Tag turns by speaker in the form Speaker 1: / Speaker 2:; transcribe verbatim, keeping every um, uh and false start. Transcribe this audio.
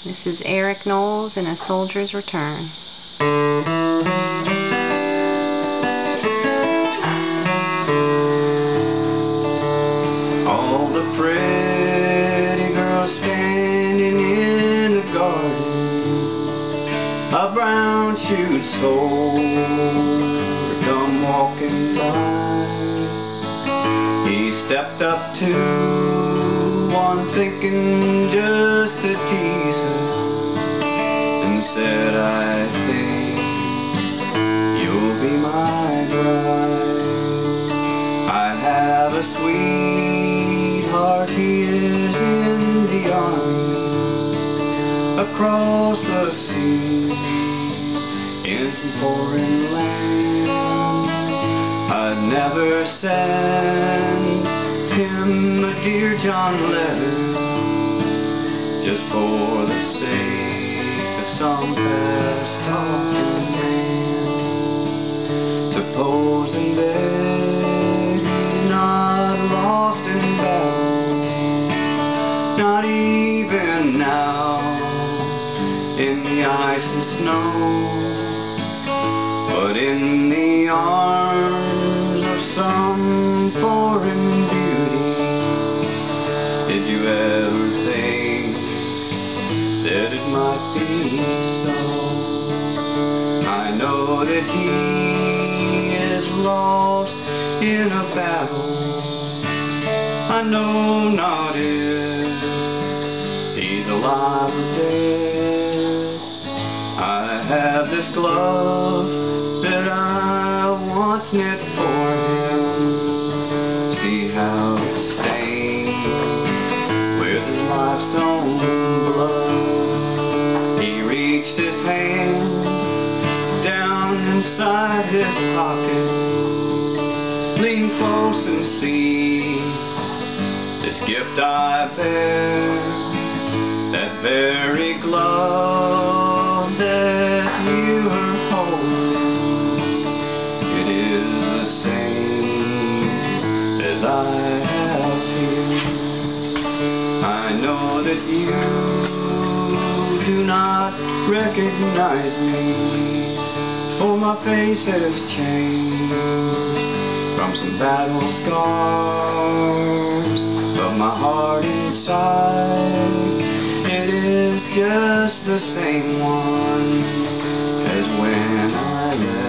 Speaker 1: This is Eric Knowles in A Soldier's Return.
Speaker 2: All the pretty girls standing in the garden, a brown shoed soldier come walking by. He stepped up to one thinking just to tease her, and said, I think you'll be my bride. I have a sweetheart, he is in the army, across the sea, in some foreign land. I'd never send him a Dear John letter, just for the sake of some fast talking man. Suppose in bed he's not lost in battle, not even now in the ice and snow, but in the arms of some foreign beauty. Did you ever think that it might be so? I know that he is lost in a battle, I know not if he's alive or dead. I have this glove that I once knit for him. See how it's stained with his life's own blood. He reached his hand down inside his pocket, lean close and see this gift I bear, that very glove that you are holding. It is the same as I have here. I know that you do not recognize me, for my face has changed from some battle scars, but my heart inside, it is just the same one as when I left.